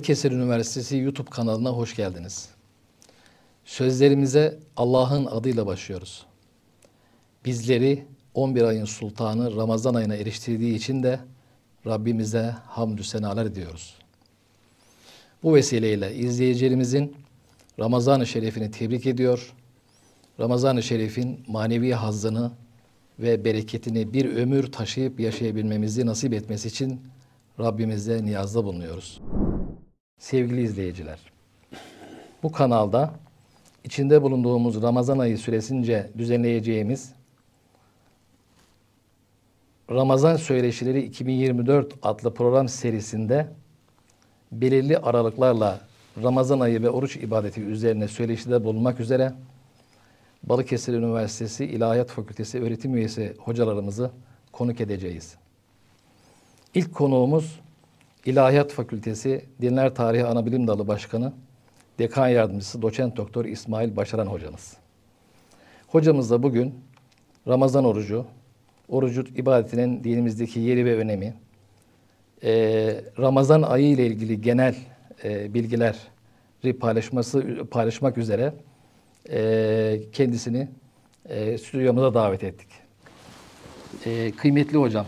Balıkesir Üniversitesi YouTube kanalına hoş geldiniz. Sözlerimize Allah'ın adıyla başlıyoruz. Bizleri 11 ayın sultanı Ramazan ayına eriştirdiği için de Rabbimize hamdü senalar ediyoruz. Bu vesileyle izleyicilerimizin Ramazan-ı Şerif'ini tebrik ediyor. Ramazan-ı Şerif'in manevi hazzını ve bereketini bir ömür taşıyıp yaşayabilmemizi nasip etmesi için Rabbimize niyazda bulunuyoruz. Sevgili izleyiciler, bu kanalda içinde bulunduğumuz Ramazan ayı süresince düzenleyeceğimiz Ramazan Söyleşileri 2024 adlı program serisinde belirli aralıklarla Ramazan ayı ve oruç ibadeti üzerine söyleşide bulunmak üzere Balıkesir Üniversitesi İlahiyat Fakültesi öğretim üyesi hocalarımızı konuk edeceğiz. İlk konuğumuz İlahiyat Fakültesi Dinler Tarihi Anabilim Dalı Başkanı, Dekan Yardımcısı Doçent Doktor İsmail Başaran hocamız. Hocamızla bugün Ramazan orucu, orucu ibadetinin dinimizdeki yeri ve önemi, Ramazan ayı ile ilgili genel bilgileri paylaşmak üzere kendisini stüdyomuza davet ettik. Kıymetli hocam,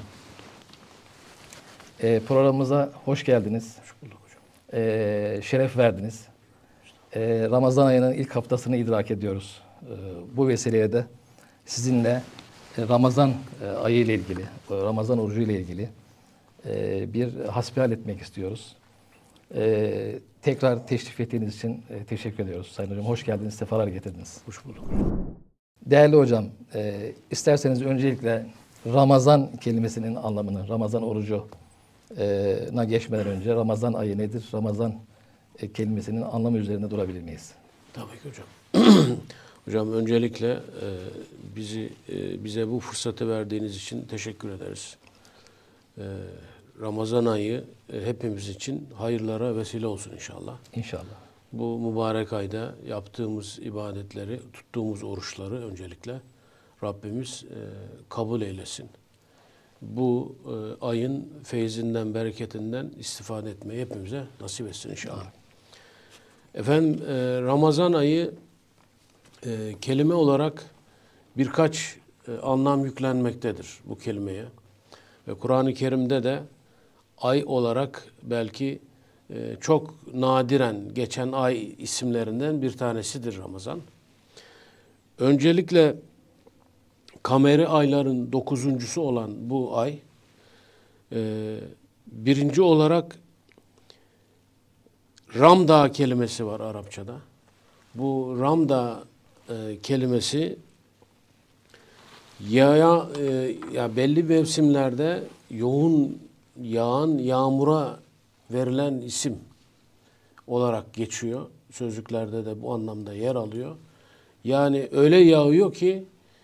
programımıza hoş geldiniz. Hoş bulduk hocam. Şeref verdiniz. Ramazan ayının ilk haftasını idrak ediyoruz. Bu vesileyle de sizinle Ramazan ayı ile ilgili, Ramazan orucu ile ilgili bir hasbihal etmek istiyoruz. Tekrar teşrif ettiğiniz için teşekkür ediyoruz Sayın Hocam. Hoş geldiniz, sefalar getirdiniz. Hoş bulduk. Değerli hocam, isterseniz öncelikle Ramazan kelimesinin anlamını, Ramazan orucuna geçmeden önce Ramazan ayı nedir? Ramazan kelimesinin anlamı üzerinde durabilir miyiz? Tabii ki hocam. Hocam öncelikle bize bu fırsatı verdiğiniz için teşekkür ederiz. Ramazan ayı hepimiz için hayırlara vesile olsun inşallah. İnşallah. Bu mübarek ayda yaptığımız ibadetleri, tuttuğumuz oruçları öncelikle Rabbimiz kabul eylesin. Bu ayın feyzinden, bereketinden istifade etmeyi hepimize nasip etsin inşallah. Efendim Ramazan ayı kelime olarak birkaç anlam yüklenmektedir bu kelimeye. Ve Kur'an-ı Kerim'de de ay olarak belki çok nadiren geçen ay isimlerinden bir tanesidir Ramazan. Öncelikle kameri ayların 9'uncusu olan bu ay birinci olarak Ramda kelimesi var Arapçada. Bu Ramda kelimesi ya belli mevsimlerde yoğun yağan yağmura verilen isim olarak geçiyor. Sözlüklerde de bu anlamda yer alıyor. Yani öyle yağıyor ki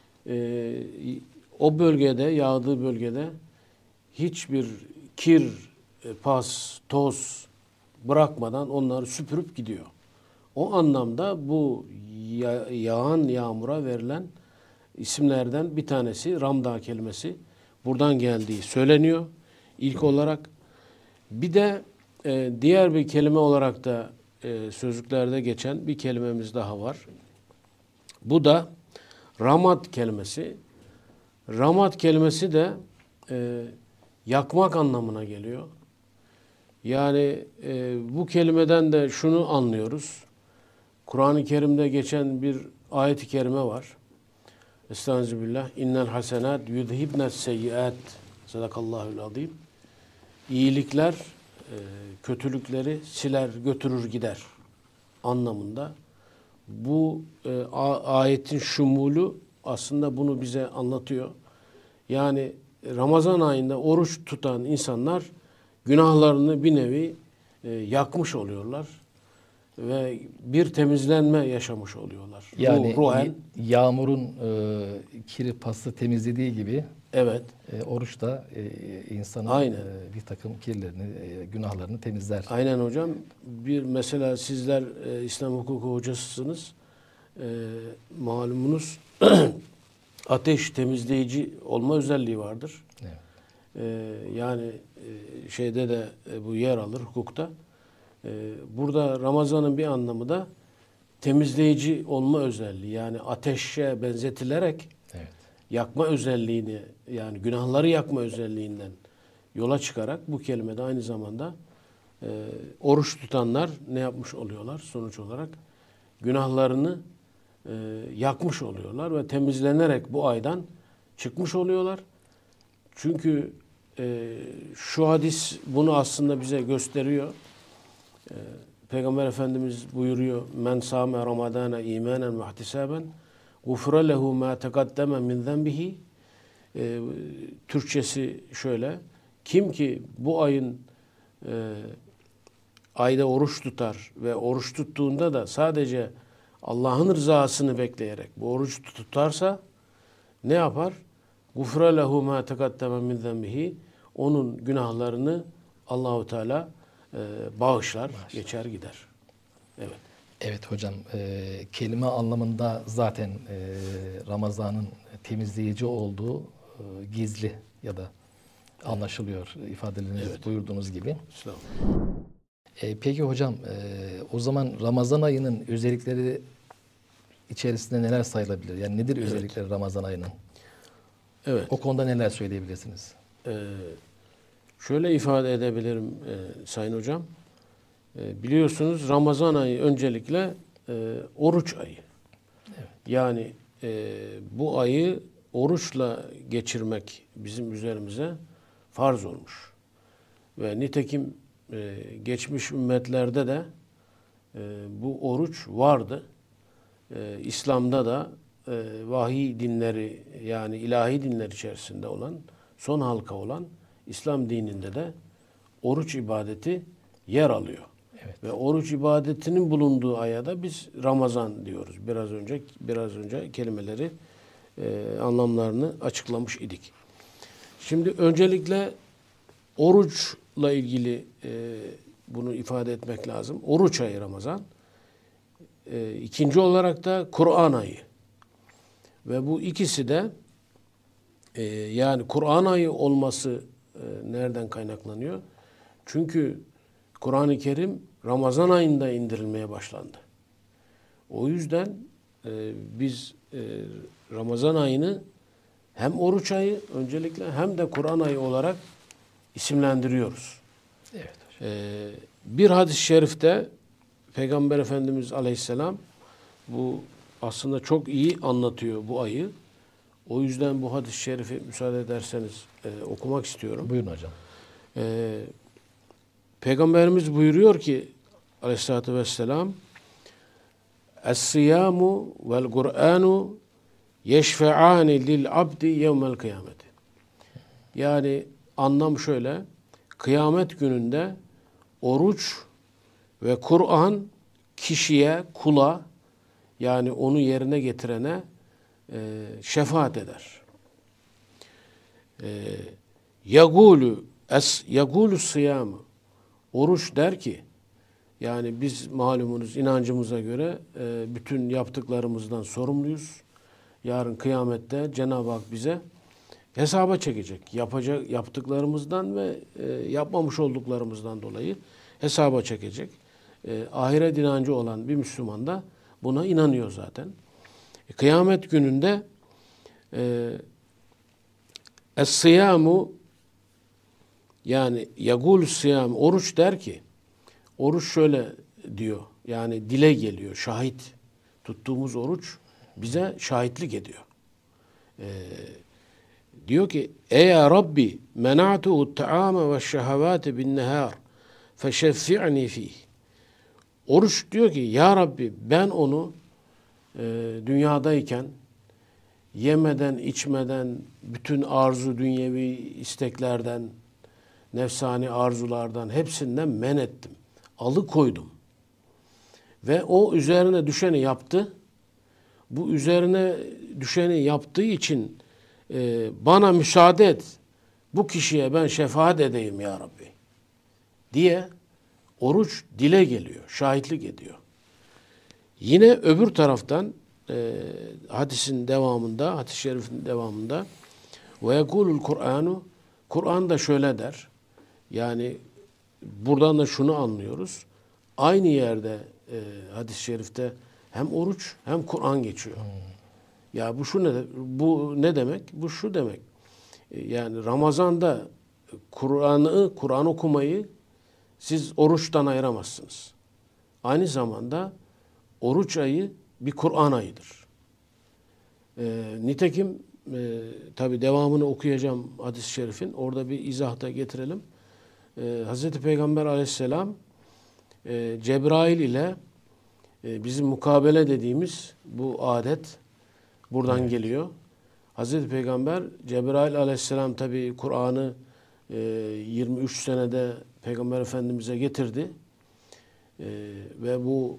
o bölgede, yağdığı bölgede hiçbir kir, pas, toz bırakmadan onları süpürüp gidiyor. O anlamda bu yağan yağmura verilen isimlerden bir tanesi Ramda kelimesi buradan geldiği söyleniyor ilk olarak. Bir de diğer bir kelime olarak da sözlüklerde geçen bir kelimemiz daha var. Bu da Ramad kelimesi. Ramad kelimesi de yakmak anlamına geliyor. Yani bu kelimeden de şunu anlıyoruz. Kur'an-ı Kerim'de geçen bir ayet-i kerime var. Estağfirullah. İnnel hasenat yudhibnes seyyiat. Sadakallahul azim. İyilikler kötülükleri siler götürür gider anlamında. Bu ayetin şumulu aslında bunu bize anlatıyor. Yani Ramazan ayında oruç tutan insanlar günahlarını bir nevi yakmış oluyorlar ve bir temizlenme yaşamış oluyorlar. Yani ruhen, yağmurun kiri paslı temizlediği gibi evet. Oruç da insanın bir takım kirlerini, günahlarını temizler. Aynen hocam. Mesela sizler İslam hukuku hocasısınız. Malumunuz ateş temizleyici olma özelliği vardır. Evet. Yani şeyde de bu yer alır hukukta. Burada Ramazan'ın bir anlamı da temizleyici olma özelliği. Yani ateşe benzetilerek Evet. yakma özelliğini, yani günahları yakma özelliğinden yola çıkarak bu kelimede aynı zamanda oruç tutanlar ne yapmış oluyorlar? Sonuç olarak günahlarını yakmış oluyorlar ve temizlenerek bu aydan çıkmış oluyorlar. Çünkü şu hadis bunu aslında bize gösteriyor. Peygamber Efendimiz buyuruyor: "Men sâme Ramazâne îmânen ve ihtisâben gufre lehu mâ teqaddeme min zenbihi." Türkçesi şöyle: kim ki bu ayın ayda oruç tutar ve oruç tuttuğunda da sadece Allah'ın rızasını bekleyerek bu oruç tutarsa ne yapar? Gufre lehu ma tekaddeme min zenbihi. Onun günahlarını Allahu Teala bağışlar, geçer gider. Evet. Evet hocam, kelime anlamında zaten Ramazan'ın temizleyici olduğu gizli ya da anlaşılıyor ifadeleriniz buyurduğunuz gibi. Peki hocam, o zaman Ramazan ayının özellikleri içerisinde neler sayılabilir? Yani nedir özellikleri Ramazan ayının? Evet. O konuda neler söyleyebilirsiniz? Şöyle ifade edebilirim Sayın Hocam. Biliyorsunuz Ramazan ayı öncelikle oruç ayı. Evet. Yani bu ayı oruçla geçirmek bizim üzerimize farz olmuş. Ve nitekim geçmiş ümmetlerde de bu oruç vardı. İslam'da da vahiy dinleri, yani ilahi dinler içerisinde olan, son halka olan İslam dininde de oruç ibadeti yer alıyor. Evet. Ve oruç ibadetinin bulunduğu aya da biz Ramazan diyoruz. Biraz önce kelimeleri anlamlarını açıklamış idik. Şimdi öncelikle oruçla ilgili bunu ifade etmek lazım. Oruç ayı Ramazan. İkinci olarak da Kur'an ayı. Ve bu ikisi de yani Kur'an ayı olması nereden kaynaklanıyor? Çünkü Kur'an-ı Kerim Ramazan ayında indirilmeye başlandı. O yüzden biz Ramazan ayını hem oruç ayı öncelikle hem de Kur'an ayı olarak isimlendiriyoruz. Evet hocam. Bir hadis-i şerifte Peygamber Efendimiz Aleyhisselam bu aslında çok iyi anlatıyor bu ayı. O yüzden bu hadis-i şerifi müsaade ederseniz okumak istiyorum. Buyurun hocam. Peygamberimiz buyuruyor ki Aleyhisselatü Vesselam: Es-siyamu vel Kur'anu yeşfe'ani lil abdi yevmel kıyameti. Yani anlam şöyle: kıyamet gününde oruç ve Kur'an kişiye, kula, yani onu yerine getirene şefaat eder. Yagulu sıyamı, oruç der ki, yani biz malumunuz inancımıza göre bütün yaptıklarımızdan sorumluyuz. Yarın kıyamette Cenab-ı Hak bize hesaba çekecek. Yaptıklarımızdan ve yapmamış olduklarımızdan dolayı hesaba çekecek. Ahiret inancı olan bir Müslüman da buna inanıyor zaten. Kıyamet gününde es-siyamu, yani yagul siyam, oruç der ki, oruç şöyle diyor, yani dile geliyor, şahit. Tuttuğumuz oruç bize şahitlik ediyor. Diyor ki: Ey Rabbi, mena'tuhu ta'ame ve şehevâti bin nehâr feşeffi'ni fîh. Oruç diyor ki, ya Rabbi, ben onu dünyadayken yemeden, içmeden, bütün arzu, dünyevi isteklerden, nefsani arzulardan hepsinden men ettim. Alıkoydum. Ve o üzerine düşeni yaptı. Bu üzerine düşeni yaptığı için bana müsaade et. Bu kişiye ben şefaat edeyim ya Rabbi diye oruç dile geliyor, şahitlik ediyor. Yine öbür taraftan hadisin devamında, hadis-i şerifin devamında ve yekulul Kur'anu, Kur'an da şöyle der. Yani buradan da şunu anlıyoruz. aynı yerde hadis-i şerifte hem oruç hem Kur'an geçiyor. Ya bu ne demek? Bu şu demek. Yani Ramazan'da Kur'an okumayı siz oruçtan ayıramazsınız. Aynı zamanda oruç ayı bir Kur'an ayıdır. Nitekim tabi devamını okuyacağım hadis-i şerifin. Orada bir izah da getirelim. Hazreti Peygamber aleyhisselam Cebrail ile bizim mukabele dediğimiz bu adet buradan geliyor. Hazreti Peygamber Cebrail aleyhisselam tabi Kur'an'ı 23 senede Peygamber Efendimiz'e getirdi. Ve bu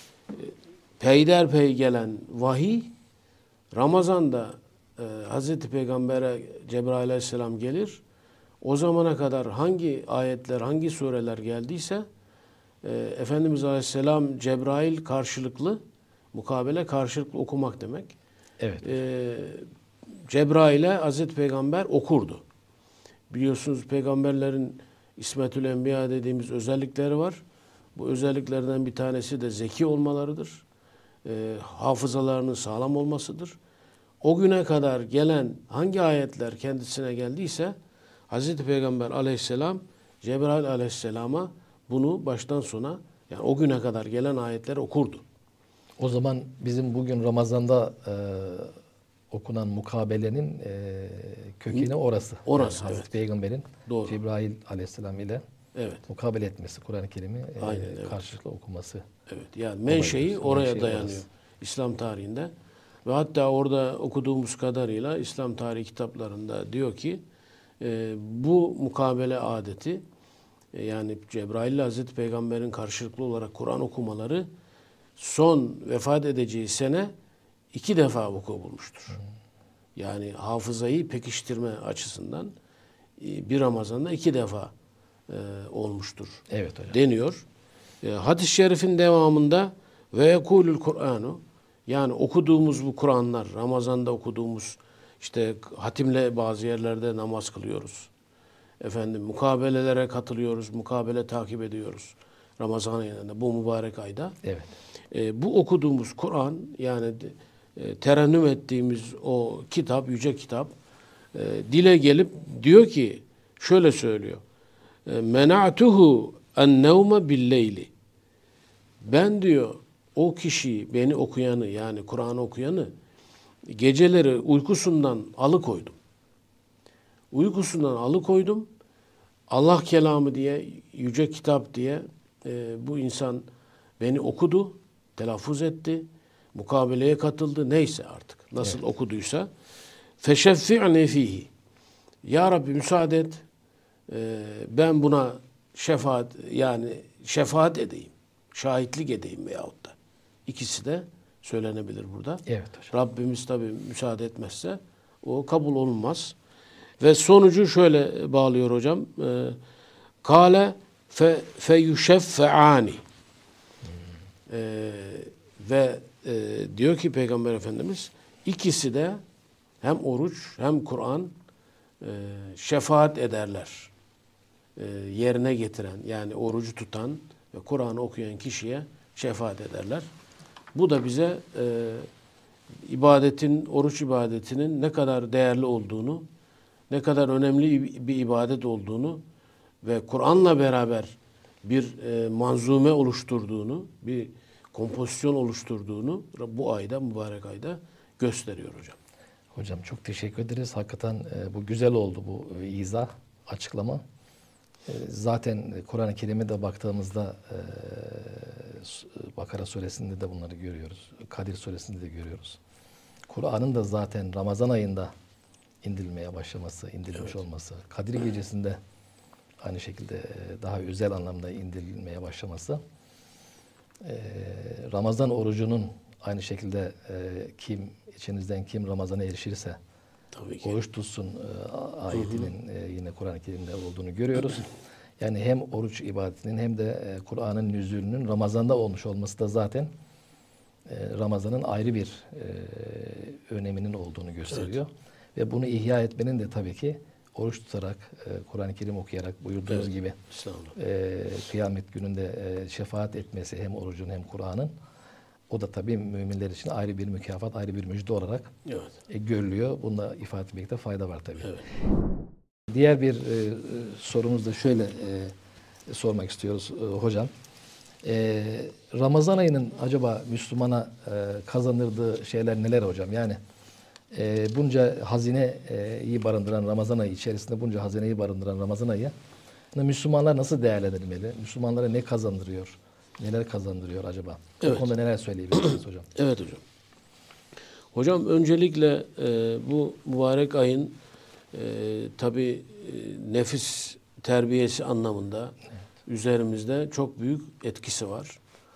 peyderpey gelen vahiy Ramazan'da Hazreti Peygamber'e Cebrail aleyhisselam gelir. O zamana kadar hangi ayetler, hangi sureler geldiyse Efendimiz aleyhisselam Cebrail karşılıklı, mukabele karşılıklı okumak demek. Evet. Cebrail'e Hazreti Peygamber okurdu. Biliyorsunuz peygamberlerin İsmetül Enbiya dediğimiz özellikleri var. Bu özelliklerden bir tanesi de zeki olmalarıdır. Hafızalarının sağlam olmasıdır. O güne kadar gelen hangi ayetler kendisine geldiyse Hazreti Peygamber aleyhisselam Cebrail aleyhisselama bunu baştan sona, yani o güne kadar gelen ayetleri okurdu. O zaman bizim bugün Ramazan'da okunan mukabelenin kökeni orası. Orası, Yani evet. Hazreti Peygamber'in Doğru. Cebrail aleyhisselam ile mukabele etmesi, Kur'an-ı Kerim'i karşılıklı okuması. Evet. Yani menşei oraya menşei dayanıyor. orası. İslam tarihinde. Ve hatta orada okuduğumuz kadarıyla İslam tarihi kitaplarında diyor ki bu mukabele adeti yani Cebrail ile Hazreti Peygamber'in karşılıklı olarak Kur'an okumaları son vefat edeceği sene 2 defa vuku bulmuştur. Yani hafızayı pekiştirme açısından bir Ramazan'da 2 defa olmuştur. Evet hocam. Deniyor. Hadis-i şerifin devamında ve yekulul Kur'anu, yani okuduğumuz bu Kur'anlar, Ramazan'da okuduğumuz, işte hatimle bazı yerlerde namaz kılıyoruz. Efendim mukabelelere katılıyoruz, mukabele takip ediyoruz. Ramazan ayında, bu mübarek ayda. Evet. Bu okuduğumuz Kur'an, yani terennüm ettiğimiz o kitap, yüce kitap, dile gelip diyor ki, şöyle söylüyor. Mena'tuhu en-nevme bil-leyli. Ben diyor o kişiyi, beni okuyanı, yani Kur'an'ı okuyanı geceleri uykusundan alıkoydum. Uykusundan alıkoydum. Allah kelamı diye, yüce kitap diye bu insan beni okudu, telaffuz etti, mukabeleye katıldı, neyse artık nasıl okuduysa. Feşeffi'ni fihi. Ya Rabbi müsaade et, ben buna şefaat edeyim, şahitlik edeyim veyahut da. İkisi de söylenebilir burada. Evet hocam. Rabbimiz tabi müsaade etmezse o kabul olunmaz. Ve sonucu şöyle bağlıyor hocam. Kale fe yuşeffe'ani. Ve diyor ki Peygamber Efendimiz, ikisi de hem oruç hem Kur'an şefaat ederler. Yerine getiren, yani orucu tutan ve Kur'an'ı okuyan kişiye şefaat ederler. Bu da bize oruç ibadetinin ne kadar değerli olduğunu, ne kadar önemli bir ibadet olduğunu ve Kur'an'la beraber bir manzume oluşturduğunu, bir kompozisyon oluşturduğunu bu ayda, mübarek ayda gösteriyor hocam. Hocam çok teşekkür ederiz. Hakikaten bu güzel oldu, bu izah, açıklama. Zaten Kur'an-ı Kerim'e de baktığımızda Bakara suresinde de bunları görüyoruz. Kadir suresinde de görüyoruz. Kur'an'ın da zaten Ramazan ayında indirilmeye başlaması, indirilmiş olması, Kadir gecesinde aynı şekilde daha özel anlamda indirilmeye başlaması, Ramazan orucunun aynı şekilde içinizden kim Ramazan'a erişirse oruç tutsun ayetinin yine Kur'an-ı Kerim'de olduğunu görüyoruz. Yani hem oruç ibadetinin hem de Kur'an'ın nüzulünün Ramazan'da olmuş olması da zaten Ramazan'ın ayrı bir öneminin olduğunu gösteriyor. Evet. Ve bunu ihya etmenin de tabii ki oruç tutarak, Kur'an-ı Kerim okuyarak buyurduğunuz Evet. gibi kıyamet gününde şefaat etmesi hem orucun hem Kur'an'ın, o da tabii müminler için ayrı bir mükafat, ayrı bir müjde olarak görülüyor. Bunu da ifade etmekte fayda var tabii. Evet. Diğer bir sorumuz da şöyle sormak istiyoruz hocam. Ramazan ayının acaba Müslümana kazandırdığı şeyler neler hocam? Yani bunca hazineyi barındıran Ramazan ayı içerisinde bunca hazineyi barındıran Ramazan ayı Müslümanlar nasıl değerlendirmeli? Müslümanlara ne kazandırıyor? Neler kazandırıyor acaba? Evet. Bu konuda neler söyleyebilirsiniz hocam? Evet hocam. Hocam öncelikle bu mübarek ayın tabii nefis terbiyesi anlamında üzerimizde çok büyük etkisi var.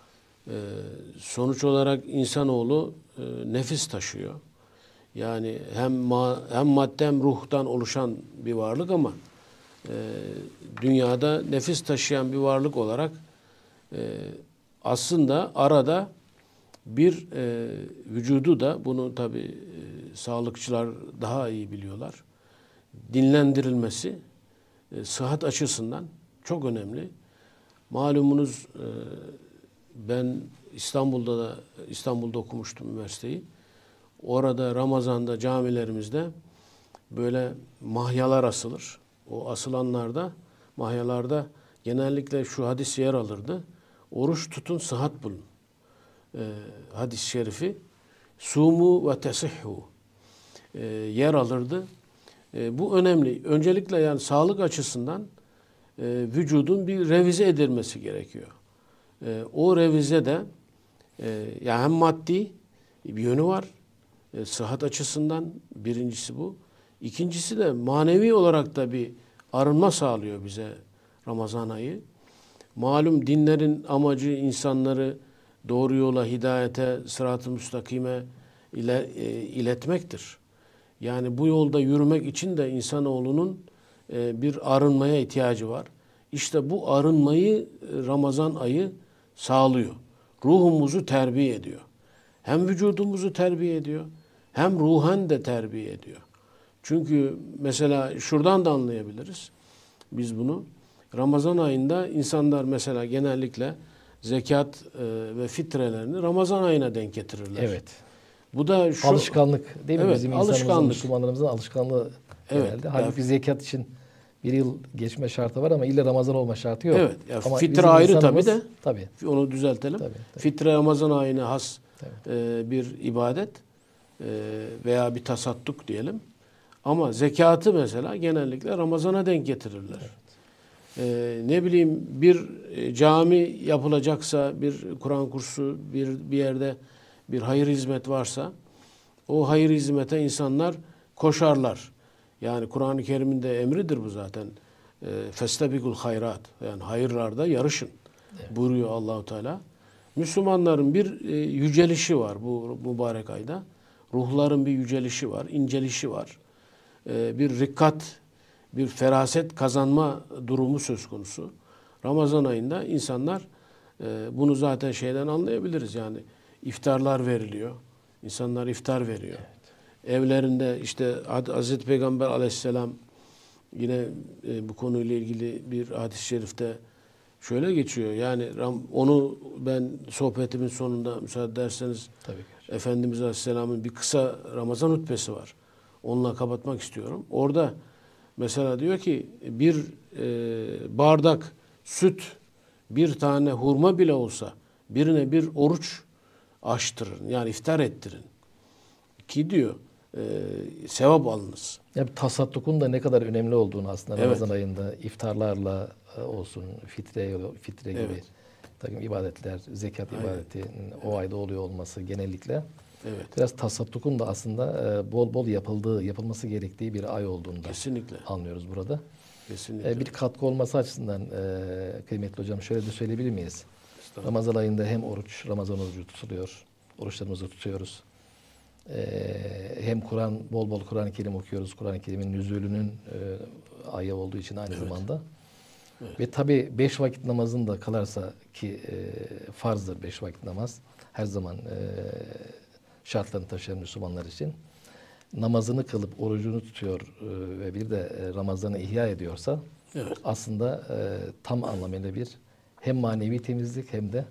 Sonuç olarak insanoğlu nefis taşıyor. Yani hem madde hem ruhtan oluşan bir varlık ama dünyada nefis taşıyan bir varlık olarak aslında arada bir vücudu da, bunu tabii sağlıkçılar daha iyi biliyorlar, dinlendirilmesi sıhhat açısından çok önemli. Malumunuz ben İstanbul'da okumuştum üniversiteyi. Orada Ramazan'da camilerimizde böyle mahyalar asılır. O asılanlarda, mahyalarda genellikle şu hadis yer alırdı. Oruç tutun, sıhhat bulun. Hadis-i şerifi sumu ve tesihhu yer alırdı. Bu önemli. Öncelikle yani sağlık açısından vücudun bir revize edilmesi gerekiyor. O revize de yani hem maddi bir yönü var. Sıhhat açısından birincisi bu. İkincisi de manevi olarak da bir arınma sağlıyor bize Ramazan ayı. Malum dinlerin amacı insanları doğru yola, hidayete, sırat-ı müstakime iletmektir. Yani bu yolda yürümek için de insanoğlunun bir arınmaya ihtiyacı var. İşte bu arınmayı Ramazan ayı sağlıyor. Ruhumuzu terbiye ediyor. Hem vücudumuzu terbiye ediyor, hem ruhen de terbiye ediyor. Çünkü mesela şuradan da anlayabiliriz biz bunu. Ramazan ayında insanlar mesela genellikle zekat ve fitrelerini Ramazan ayına denk getirirler. Evet. Bu da şu alışkanlık değil mi? Evet, Bizim insanımızın, alışkanlık. Müslümanlarımızın alışkanlığı Evet, genelde. Halbuki zekat için bir yıl geçme şartı var ama illa Ramazan olma şartı yok. Evet. Ya Ama fitre bizim ayrı tabii insanımız- de. Tabii. Onu düzeltelim. Tabii. Fitre Ramazan ayına has bir ibadet veya bir tasadduk diyelim. Ama zekatı mesela genellikle Ramazan'a denk getirirler. Ne bileyim bir cami yapılacaksa, bir Kur'an kursu, bir yerde bir hayır hizmet varsa o hayır hizmete insanlar koşarlar. Yani Kur'an-ı Kerim'in de emridir bu zaten. Festabikul hayrat. Yani hayırlarda yarışın. Buyuruyor Allahu Teala. Müslümanların bir yücelişi var bu mübarek ayda. Ruhların bir yücelişi var, incelişi var. Bir rikkat, bir feraset kazanma durumu söz konusu. Ramazan ayında insanlar bunu zaten şeyden anlayabiliriz. Yani iftarlar veriliyor. İnsanlar iftar veriyor. Evet. Evlerinde işte Hazreti Peygamber Aleyhisselam yine bu konuyla ilgili bir hadis-i şerifte şöyle geçiyor. Yani onu ben sohbetimin sonunda müsaade ederseniz Efendimiz Aleyhisselam'ın bir kısa Ramazan hutbesi var. Onunla kapatmak istiyorum. Orada mesela diyor ki bir bardak süt, bir tane hurma bile olsa birine bir oruç açtırın. Yani iftar ettirin. Ki diyor sevap alınız. Ya tasaddukun da ne kadar önemli olduğunu aslında Ramazan ayında iftarlarla olsun, fitre gibi takım ibadetler, zekat ibadeti o ayda oluyor olması genellikle. Evet. Biraz tasaddukun da aslında bol bol yapılması gerektiği bir ay olduğunu da anlıyoruz burada. Kesinlikle. Bir katkı olması açısından kıymetli hocam şöyle de söyleyebilir miyiz? Ramazan ayında hem Ramazan orucu tutuluyor, oruçlarımızı tutuyoruz. Hem bol bol Kur'an-ı Kerim okuyoruz. Kur'an-ı Kerim'in nüzulünün ayı olduğu için aynı zamanda. Evet. Ve tabii 5 vakit namazın da kalarsa ki farzdır 5 vakit namaz. Her zaman şartlarını taşıyan Müslümanlar için. namazını kılıp orucunu tutuyor ve bir de Ramazan'ı ihya ediyorsa Evet. aslında tam anlamıyla bir hem manevi temizlik hem de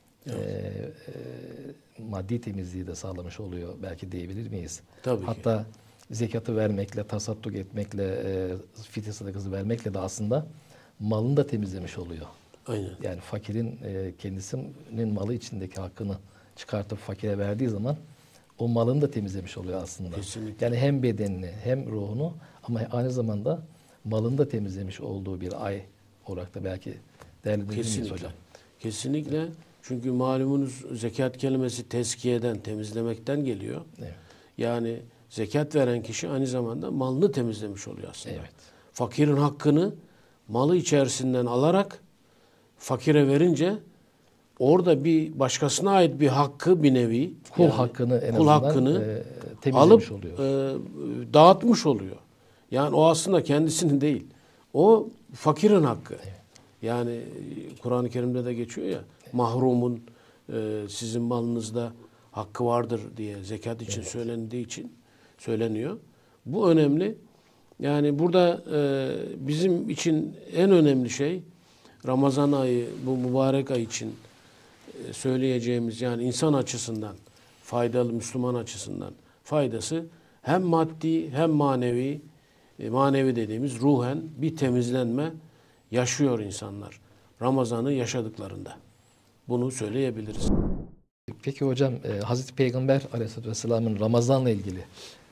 maddi temizliği de sağlamış oluyor belki diyebilir miyiz? Tabii ki. Hatta zekatı vermekle, tasadduk etmekle, fitr sadakası vermekle de aslında malını da temizlemiş oluyor. Aynen. Yani fakirin kendisinin malı içindeki hakkını çıkartıp fakire verdiği zaman o malını da temizlemiş oluyor aslında. Kesinlikle. Yani hem bedenini hem ruhunu ama aynı zamanda malını da temizlemiş olduğu bir ay olarak da belki değerlendirebiliriz Kesinlikle. hocam. Kesinlikle. Çünkü malumunuz zekat kelimesi tezkiyeden, temizlemekten geliyor. Evet. Yani zekat veren kişi aynı zamanda malını temizlemiş oluyor aslında. Evet. Fakirin hakkını malı içerisinden alarak fakire verince orada bir başkasına ait bir hakkı bir nevi Kul hakkını en kul azından hakkını temizlemiş alıp oluyor. dağıtmış oluyor. Yani o aslında kendisinin değil. O fakirin hakkı. Yani Kur'an-ı Kerim'de de geçiyor ya, mahrumun sizin malınızda hakkı vardır diye zekat için söylendiği için söyleniyor. Bu önemli. Yani burada bizim için en önemli şey Ramazan ayı, bu mübarek ay için söyleyeceğimiz, yani insan açısından faydalı, Müslüman açısından faydası hem maddi hem manevi, manevi dediğimiz ruhen bir temizlenme yaşıyor insanlar Ramazan'ı yaşadıklarında. Bunu söyleyebiliriz. Peki hocam Hazreti Peygamber Aleyhisselatü Vesselam'ın Ramazan'la ilgili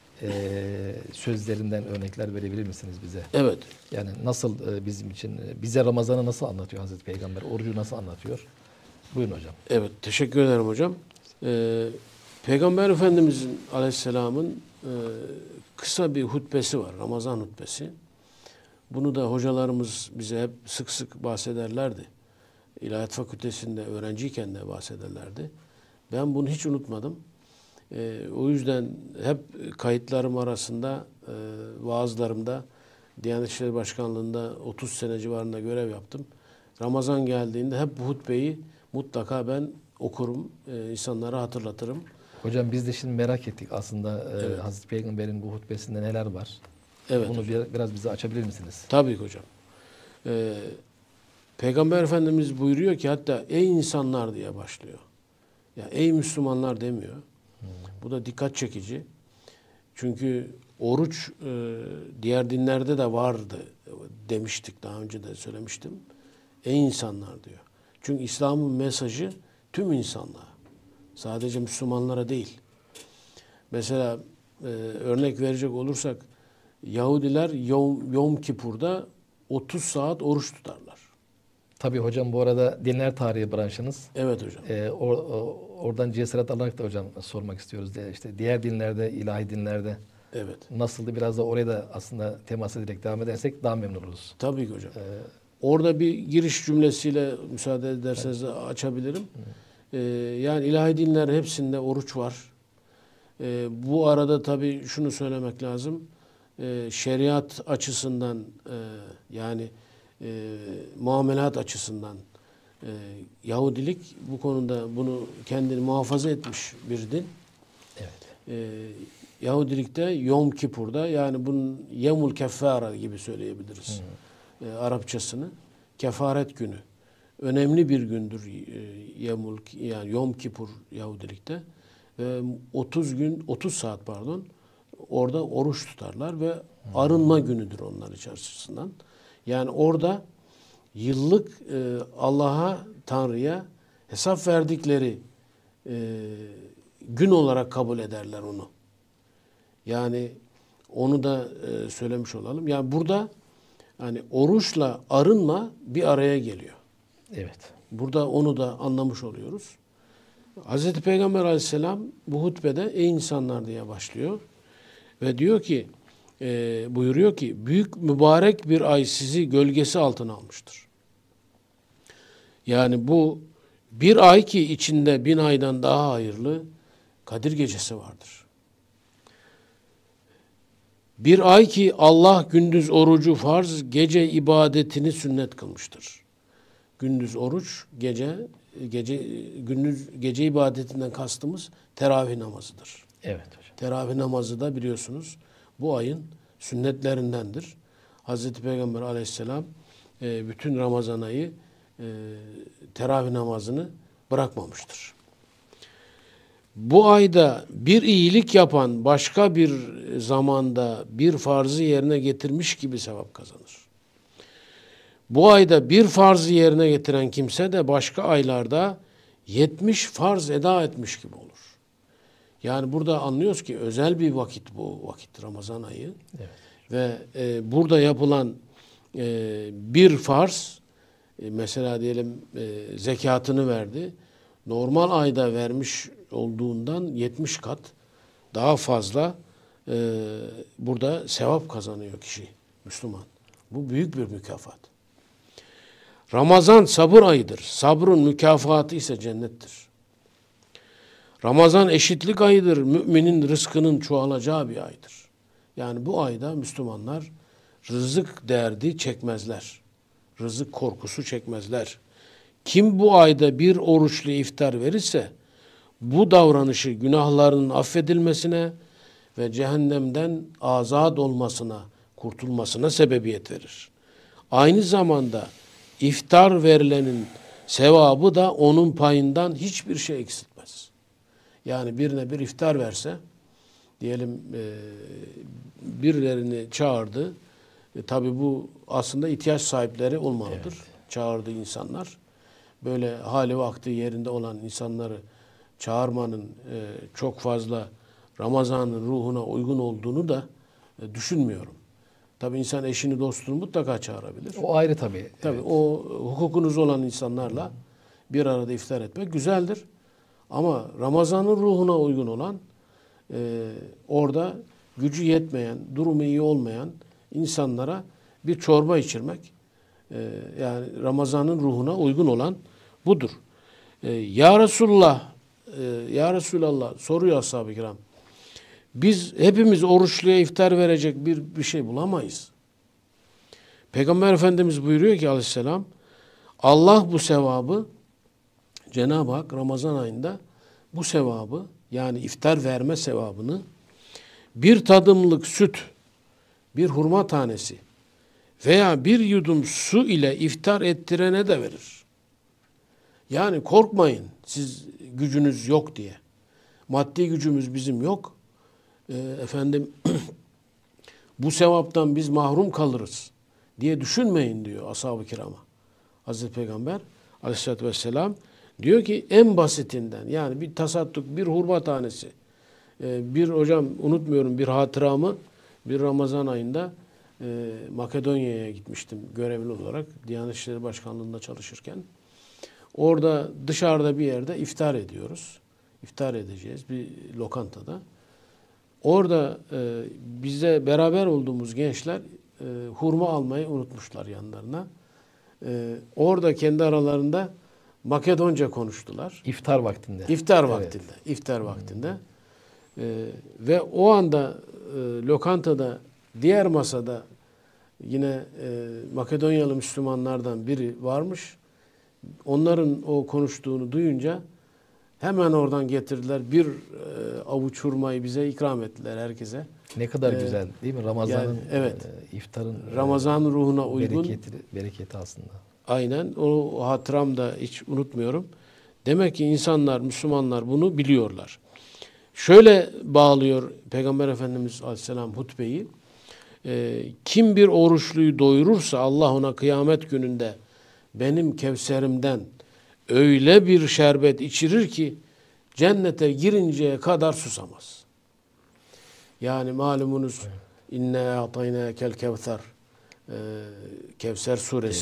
sözlerinden örnekler verebilir misiniz bize? Evet. Yani nasıl bizim için, bize Ramazan'ı nasıl anlatıyor Hazreti Peygamber? Orucu nasıl anlatıyor? Buyurun hocam. Evet, teşekkür ederim hocam. Peygamber Efendimizin Aleyhisselam'ın kısa bir hutbesi var, Ramazan hutbesi. Bunu da hocalarımız bize hep sık sık bahsederlerdi. İlahiyat Fakültesi'nde öğrenciyken de bahsederlerdi. Ben bunu hiç unutmadım. O yüzden hep kayıtlarım arasında, vaazlarımda, Diyanet İşleri Başkanlığı'nda 30 sene civarında görev yaptım. Ramazan geldiğinde hep bu hutbeyi mutlaka ben okurum, insanlara hatırlatırım. Hocam biz de şimdi merak ettik aslında Evet. Hazreti Peygamber'in bu hutbesinde neler var? Evet. Bunu biraz bize açabilir misiniz? Tabii ki hocam. Peygamber Efendimiz buyuruyor ki, hatta ey insanlar diye başlıyor. Ya ey Müslümanlar demiyor. Bu da dikkat çekici. Çünkü oruç diğer dinlerde de vardı demiştik, daha önce de söylemiştim. Ey insanlar diyor. Çünkü İslam'ın mesajı tüm insanlığa. Sadece Müslümanlara değil. Mesela örnek verecek olursak Yahudiler Yom Kipur'da 30 saat oruç tutarlar. Tabii hocam bu arada dinler tarihi branşınız. Evet hocam. Oradan cesaret alarak da hocam sormak istiyoruz. İşte diğer dinlerde, ilahi dinlerde Evet. nasıldı? Biraz da oraya da aslında temas ederek devam edersek daha memnun oluruz. Tabii ki hocam. Orada bir giriş cümlesiyle müsaade ederseniz açabilirim. Yani ilahi dinler hepsinde oruç var. Bu arada tabii şunu söylemek lazım. Şeriat açısından yani muamelat açısından Yahudilik bu konuda bunu kendini muhafaza etmiş bir din. Evet. Yahudilikte Yom Kipur'da, yani bunun Yemul Keffara gibi söyleyebiliriz Arapçasını. Kefaret günü. Önemli bir gündür yani Yom Kipur Yahudilikte. 30 saat orada oruç tutarlar ve arınma günüdür onlar açısından. Yani orada yıllık Allah'a, Tanrı'ya hesap verdikleri gün olarak kabul ederler onu. Yani onu da söylemiş olalım. Yani burada hani oruçla arınma bir araya geliyor. Evet. Burada onu da anlamış oluyoruz. Hz. Peygamber Aleyhisselam bu hutbede ey insanlar diye başlıyor. Ve diyor ki, buyuruyor ki, büyük mübarek bir ay sizi gölgesi altına almıştır. Yani bu bir ay ki içinde 1000 aydan daha hayırlı Kadir Gecesi vardır. Bir ay ki Allah gündüz orucu farz, gece ibadetini sünnet kılmıştır. Gündüz oruç, gece ibadetinden kastımız teravih namazıdır. Evet hocam. Teravih namazı da biliyorsunuz bu ayın sünnetlerindendir. Hazreti Peygamber aleyhisselam bütün Ramazan ayı teravih namazını bırakmamıştır. Bu ayda bir iyilik yapan başka bir zamanda bir farzı yerine getirmiş gibi sevap kazanır. Bu ayda bir farzı yerine getiren kimse de başka aylarda 70 farz eda etmiş gibi olur. Yani burada anlıyoruz ki özel bir vakit bu vakit Ramazan ayı. Evet. Ve burada yapılan bir farz mesela diyelim zekatını verdi. Normal ayda vermiş olduğundan 70 kat daha fazla burada sevap kazanıyor kişi, Müslüman. Bu büyük bir mükafat. Ramazan sabır ayıdır. Sabrın mükafatı ise cennettir. Ramazan eşitlik ayıdır. Müminin rızkının çoğalacağı bir aydır. Yani bu ayda Müslümanlar rızık derdi çekmezler. Rızık korkusu çekmezler. Kim bu ayda bir oruçlu iftar verirse bu davranışı günahlarının affedilmesine ve cehennemden azat olmasına, kurtulmasına sebebiyet verir. Aynı zamanda iftar verilenin sevabı da onun payından hiçbir şey eksiltmez. Yani birine bir iftar verse, diyelim birilerini çağırdı. Tabii bu aslında ihtiyaç sahipleri olmalıdır. Evet. Çağırdığı insanlar. Böyle hali vakti yerinde olan insanları çağırmanın çok fazla Ramazan'ın ruhuna uygun olduğunu da düşünmüyorum. Tabii insan eşini, dostunu mutlaka çağırabilir. O ayrı tabii. Tabii evet. O hukukunuz olan insanlarla bir arada iftar etmek güzeldir. Ama Ramazan'ın ruhuna uygun olan orada gücü yetmeyen, durumu iyi olmayan insanlara bir çorba içirmek yani Ramazan'ın ruhuna uygun olan budur. Ya Resulullah, Ya Resulallah soruyor ashab-ı kiram. Biz hepimiz oruçluya iftar verecek bir şey bulamayız. Peygamber Efendimiz buyuruyor ki aleyhisselam, Allah bu sevabı, Cenab-ı Hak Ramazan ayında bu sevabı yani iftar verme sevabını bir tadımlık süt, bir hurma tanesi veya bir yudum su ile iftar ettirene de verir. Yani korkmayın siz gücünüz yok diye. Maddi gücümüz bizim yok. Bu sevaptan biz mahrum kalırız diye düşünmeyin diyor ashab-ı kirama. Hazreti Peygamber aleyhissalatü vesselam diyor ki en basitinden yani bir tasadduk, bir hurma tanesi. Bir hocam unutmuyorum bir hatıramı bir Ramazan ayında Makedonya'ya gitmiştim görevli olarak Diyanet İşleri Başkanlığı'nda çalışırken. Orada dışarıda bir yerde iftar ediyoruz. İftar edeceğiz bir lokantada. Orada bize beraber olduğumuz gençler hurma almayı unutmuşlar yanlarına. Orada kendi aralarında Makedonca konuştular. İftar vaktinde. İftar vaktinde. Evet. İftar vaktinde. Ve o anda lokantada diğer masada yine Makedonyalı Müslümanlardan biri varmış. Onların o konuştuğunu duyunca hemen oradan getirdiler. Bir avuç hurmayı bize ikram ettiler herkese. Ne kadar güzel değil mi? Ramazan'ın yani, evet, iftarın Ramazan ruhuna uygun. Bereketi aslında. Aynen. O hatıram da hiç unutmuyorum. Demek ki insanlar, Müslümanlar bunu biliyorlar. Şöyle bağlıyor Peygamber Efendimiz Aleyhisselam hutbeyi. Kim bir oruçluyu doyurursa Allah ona kıyamet gününde benim Kevserimden öyle bir şerbet içirir ki cennete girinceye kadar susamaz. Yani malumunuz inne a'taynakel kevser Kevser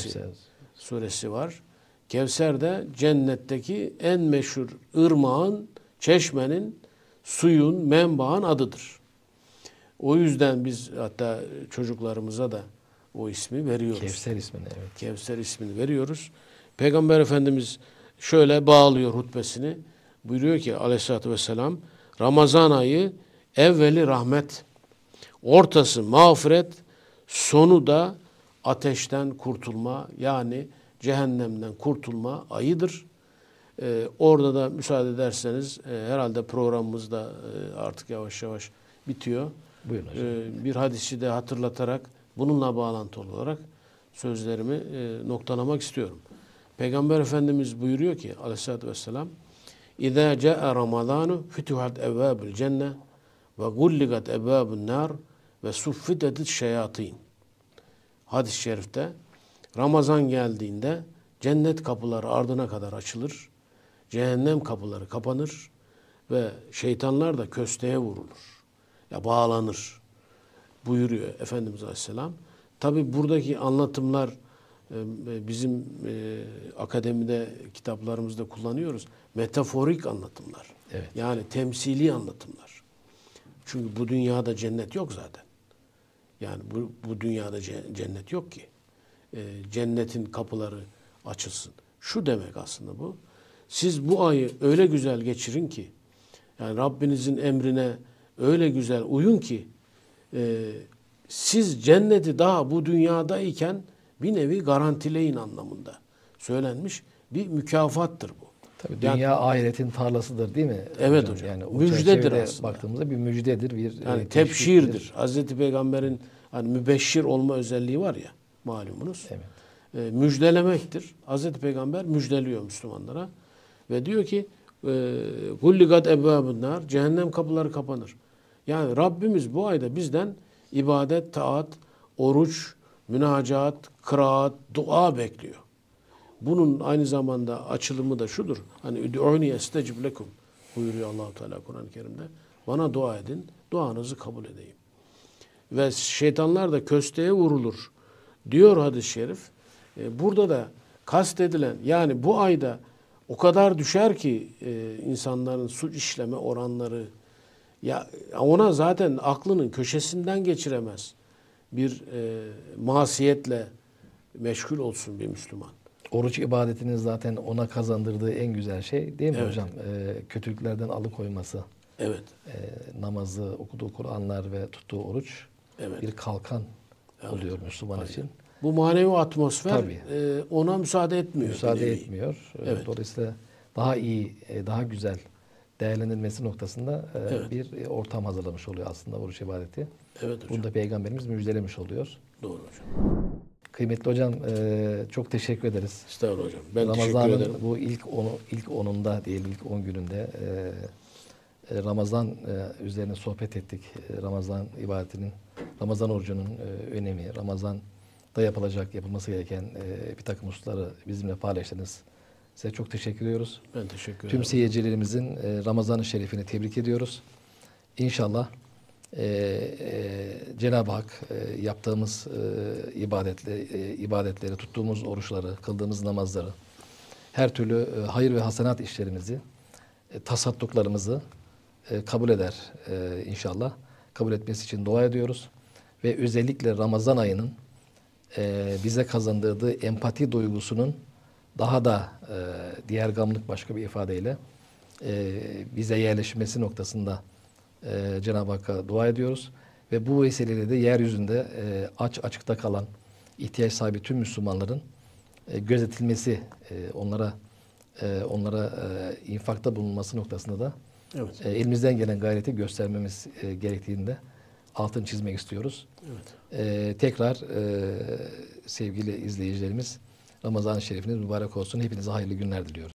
suresi var. Kevser de cennetteki en meşhur ırmağın, çeşmenin, suyun, menbaın adıdır. O yüzden biz hatta çocuklarımıza da o ismi veriyoruz. Kevser ismini, evet. Kevser ismini veriyoruz. Peygamber Efendimiz şöyle bağlıyor hutbesini. Buyuruyor ki aleyhissalatü vesselam, Ramazan ayı evveli rahmet, ortası mağfiret, sonu da ateşten kurtulma yani cehennemden kurtulma ayıdır. Orada da müsaade ederseniz herhalde programımızda artık yavaş yavaş bitiyor. Buyurun hocam. Bir hadisi de hatırlatarak bununla bağlantılı olarak sözlerimi noktalamak istiyorum. Peygamber Efendimiz buyuruyor ki aleyhissalatü vesselam İzâ câe Ramazânu fütühat evvâbül cenne ve gulligat evvâbün nâr ve suffidetit şeyatîn. Hadis-i şerifte Ramazan geldiğinde cennet kapıları ardına kadar açılır, cehennem kapıları kapanır ve şeytanlar da kösteğe vurulur. Ya bağlanır buyuruyor Efendimiz Aleyhisselam. Tabi buradaki anlatımlar bizim akademide kitaplarımızda kullanıyoruz. Metaforik anlatımlar. Evet. Yani temsili anlatımlar. Çünkü bu dünyada cennet yok zaten. Yani bu dünyada cennet yok ki. Cennetin kapıları açılsın. Şu demek aslında bu. Siz bu ayı öyle güzel geçirin ki, yani Rabbinizin emrine öyle güzel uyun ki, siz cenneti daha bu dünyadayken bir nevi garantileyin anlamında söylenmiş bir mükafattır bu. Tabii dünya ahiretin tarlasıdır değil mi? Evet hocam. Yani o Müjdedir çerçevede aslında. baktığımızda bir müjdedir, bir Yani teşviktir. tebşirdir. Hazreti Peygamber'in hani mübeşşir olma özelliği var ya malumunuz. Evet. Müjdelemektir. Hazreti Peygamber müjdeliyor Müslümanlara ve diyor ki gulligat ebvâbun nar, cehennem kapıları kapanır. Yani Rabbimiz bu ayda bizden ibadet, taat, oruç, münacat, kıraat, dua bekliyor. Bunun aynı zamanda açılımı da şudur. Hani üd'ûni estecib lekum buyuruyor Allah-u Teala Kur'an-ı Kerim'de. Bana dua edin, duanızı kabul edeyim. Ve şeytanlar da kösteğe vurulur diyor hadis-i şerif. Burada da kastedilen, yani bu ayda o kadar düşer ki insanların suç işleme oranları, ya ona zaten aklının köşesinden geçiremez bir masiyetle meşgul olsun bir Müslüman. Oruç ibadetinin zaten ona kazandırdığı en güzel şey değil mi Evet. hocam? Kötülüklerden alıkoyması. Evet. Namazı, okuduğu Kur'anlar ve tuttuğu oruç Evet. bir kalkan oluyor Müslüman için. Bu manevi atmosfer Tabii. ona müsaade etmiyor. Müsaade bir nevi. etmiyor. Evet. Dolayısıyla daha iyi, daha güzel değerlendirilmesi noktasında Evet. bir ortam hazırlamış oluyor aslında oruç ibadeti. Evet hocam. Bunu da Peygamberimiz müjdelemiş oluyor. Doğru hocam. Kıymetli hocam çok teşekkür ederiz. Estağfurullah hocam. Ben teşekkür Ramazan'ın ederim. bu ilk onunda değil, ilk 10 gününde Ramazan üzerine sohbet ettik. Ramazan ibadetinin, Ramazan orucunun önemi, Ramazan'da yapılması gereken bir takım hususları bizimle paylaştınız. Size çok teşekkür ediyoruz. Ben teşekkür ederim. Tüm seyircilerimizin Ramazan-ı Şerif'ini tebrik ediyoruz. İnşallah Cenab-ı Hak yaptığımız ibadetleri, tuttuğumuz oruçları, kıldığımız namazları, her türlü hayır ve hasenat işlerimizi, tasadduklarımızı kabul eder inşallah. Kabul etmesi için dua ediyoruz. Ve özellikle Ramazan ayının bize kazandırdığı empati duygusunun daha da diğer gamlık başka bir ifadeyle bize yerleşmesi noktasında Cenab-ı Hakk'a dua ediyoruz. Ve bu vesileyle de yeryüzünde açıkta kalan, ihtiyaç sahibi tüm Müslümanların gözetilmesi, onlara infakta bulunması noktasında da Evet. elimizden gelen gayreti göstermemiz gerektiğini de altını çizmek istiyoruz. Evet. Tekrar sevgili izleyicilerimiz, Ramazan-ı Şerif'iniz mübarek olsun. Hepinize hayırlı günler diliyoruz.